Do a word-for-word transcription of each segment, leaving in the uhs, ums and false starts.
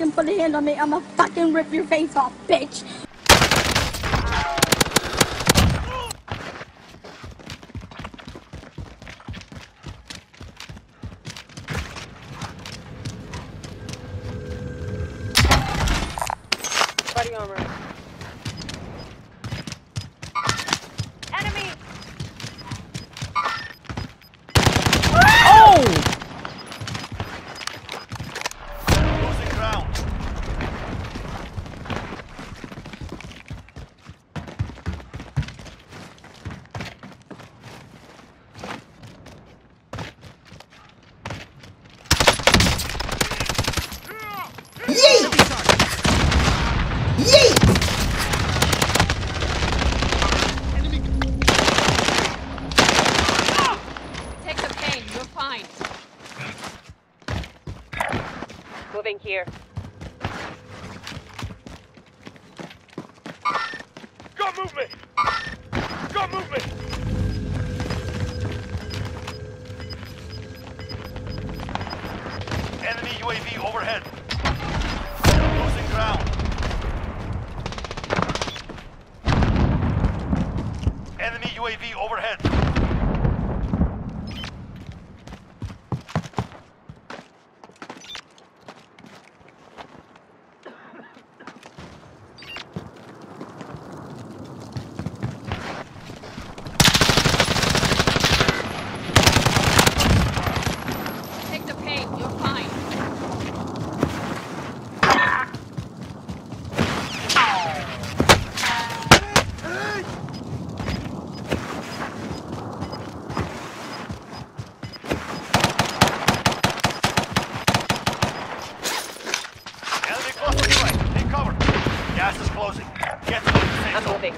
fucking put a hand on me, I'ma fucking rip your face off, bitch. Body armor. Enemy! Oh! Losing ground. Yeet! Yeet! Take the pain, you're fine. Moving here. Got movement! Got movement! Enemy U A V overhead. Losing ground. Enemy U A V overhead. Take the pain, you're fine. Enemy close to the right. Take cover. Gas is closing. Get to the safe I'm zone. moving.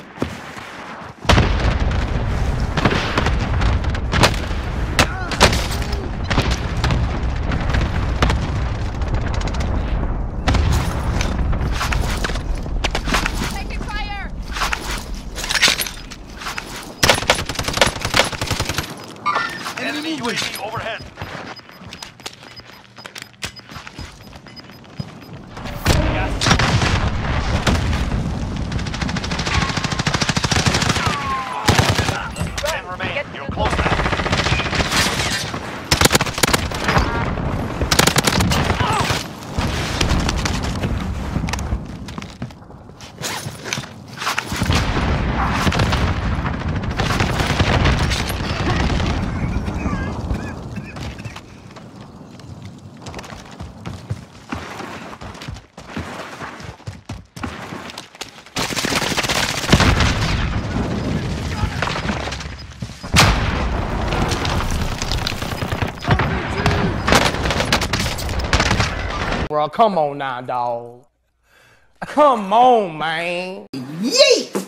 Taking fire! Enemy U A V overhead. Gas. Ten remain. Get to You're the close now. Bro, come on now, dog. Come on, man. Yeet!